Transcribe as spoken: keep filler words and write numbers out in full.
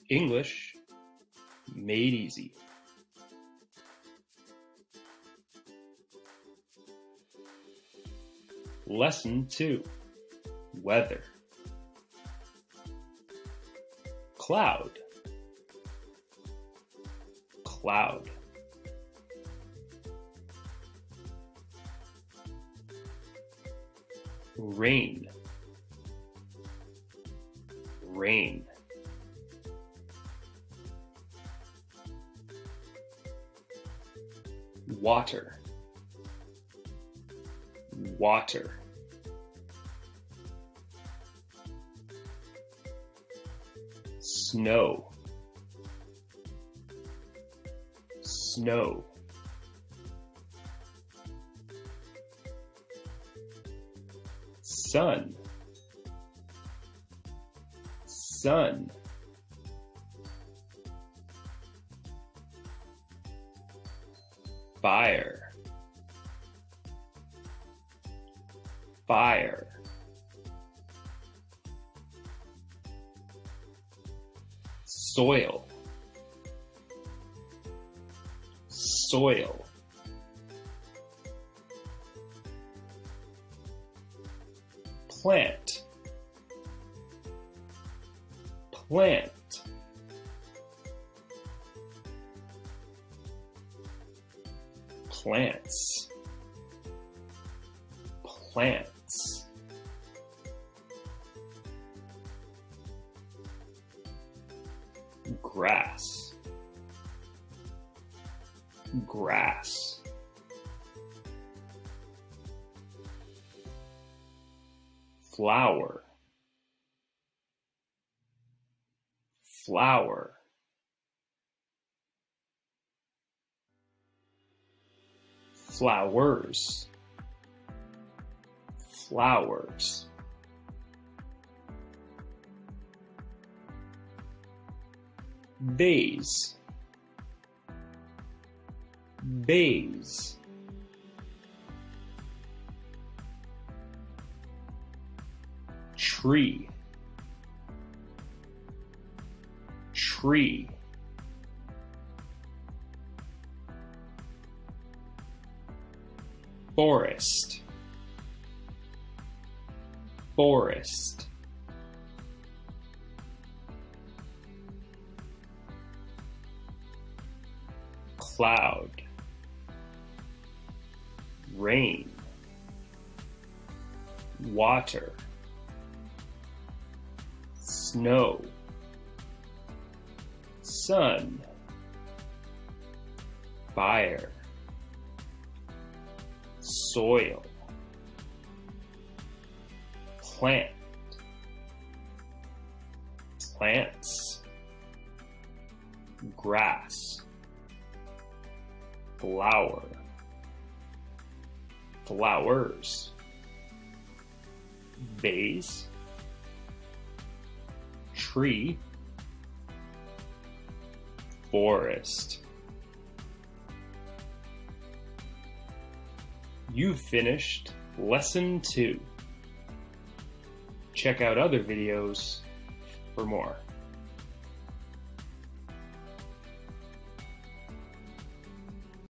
English made easy. Lesson two. Weather. Cloud. Cloud. Rain. Rain. Water. Water. Snow. Snow. Sun. Sun. Fire. Fire. Soil. Soil. Plant. Plant. Plants. Plants. Grass. Grass. Flower. Flower. Flowers. Flowers. Vase. Vase. Tree. Tree. Forest. Forest. Cloud. Rain. Water. Snow. Sun. Fire. Soil. Plant. Plants. Grass. Flower. Flowers. Vase. Tree. Forest. You've finished lesson two. Check out other videos for more.